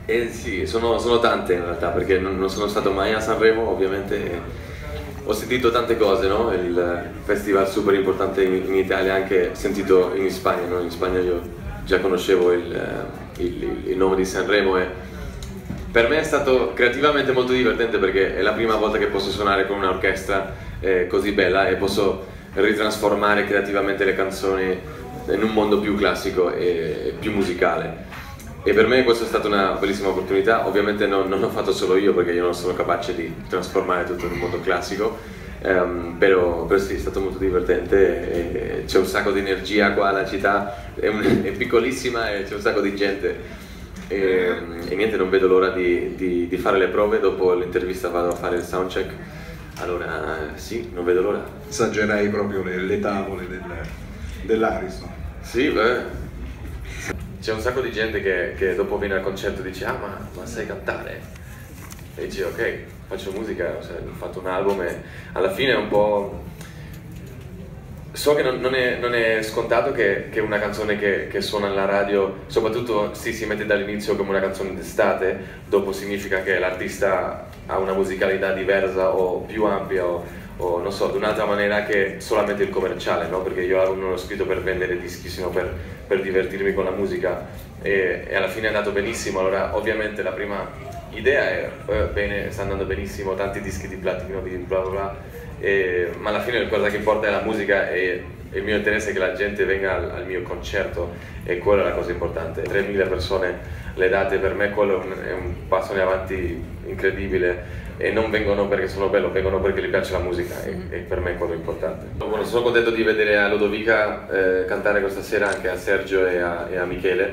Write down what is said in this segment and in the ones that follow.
Sì, sono tante in realtà, perché non sono stato mai a Sanremo, ovviamente. Ho sentito tante cose, no? Il festival super importante in Italia, anche sentito in Spagna, no? In Spagna io già conoscevo il nome di Sanremo e per me è stato creativamente molto divertente perché è la prima volta che posso suonare con un'orchestra così bella e posso ritrasformare creativamente le canzoni in un mondo più classico e più musicale. E per me questa è stata una bellissima opportunità. Ovviamente non l'ho fatto solo io perché io non sono capace di trasformare tutto in un mondo classico, però sì, è stato molto divertente, c'è un sacco di energia qua, la città è piccolissima e c'è un sacco di gente e niente, non vedo l'ora di fare le prove. Dopo l'intervista vado a fare il soundcheck, allora sì, non vedo l'ora. Assaggerai proprio le tavole dell'Ariston. Sì, beh. C'è un sacco di gente che dopo viene al concerto e dice ma sai cantare? E dici ok, faccio musica, cioè, ho fatto un album e alla fine è un po'... So che non è scontato che una canzone che suona alla radio, soprattutto si mette dall'inizio come una canzone d'estate, dopo significa che l'artista ha una musicalità diversa o più ampia o non so, di un'altra maniera che solamente il commerciale, no? Perché io non l'ho scritto per vendere dischi, sino per divertirmi con la musica e alla fine è andato benissimo. Allora ovviamente la prima idea è bene, sta andando benissimo, tanti dischi di platino, di bla bla bla, ma alla fine la cosa che importa è la musica e il mio interesse è che la gente venga al mio concerto e quella è la cosa importante. 3.000 persone le date, per me quello è un passo in avanti incredibile e non vengono perché sono bello, vengono perché gli piace la musica e per me è quello importante. Bueno, sono contento di vedere a Ludovica cantare questa sera, anche a Sergio e a Michele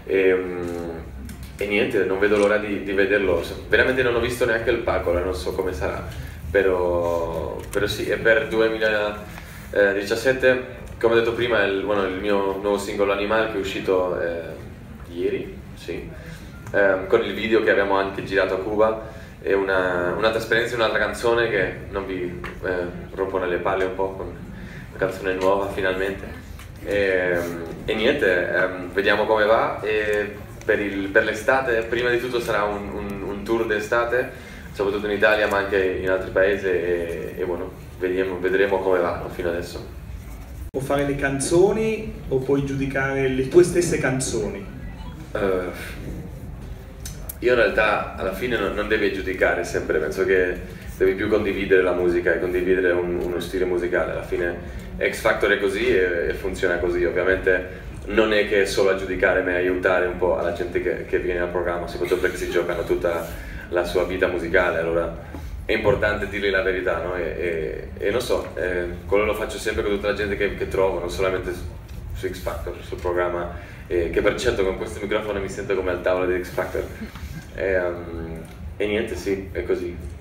e niente, non vedo l'ora di vederlo. Veramente non ho visto neanche il palco, non so come sarà, però sì, è per 2017, come ho detto prima, il mio nuovo singolo Animal che è uscito ieri, sì, con il video che abbiamo anche girato a Cuba. È un'altra esperienza, un'altra canzone che non vi rompo nelle palle un po', con una canzone nuova finalmente e niente, vediamo come va e per l'estate prima di tutto sarà un tour d'estate, soprattutto in Italia ma anche in altri paesi e bueno, vedremo come va fino adesso. O fare le canzoni o puoi giudicare le tue stesse canzoni? Io in realtà alla fine non devi giudicare sempre, penso che devi più condividere la musica e condividere uno stile musicale. Alla fine X Factor è così e funziona così. Ovviamente non è che solo a giudicare ma aiutare un po' alla gente che viene al programma, soprattutto perché si giocano tutta la sua vita musicale, allora è importante dirgli la verità, no? E non so, quello lo faccio sempre con tutta la gente che trovo, non solamente su X Factor, sul programma, che per certo con questo microfono mi sento come al tavolo di X Factor. E niente, sì, è così.